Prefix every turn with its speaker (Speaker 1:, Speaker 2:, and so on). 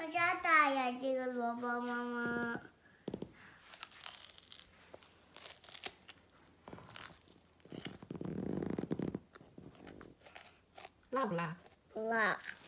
Speaker 1: 家大呀，这个萝卜妈妈。
Speaker 2: 辣不辣？
Speaker 1: 辣。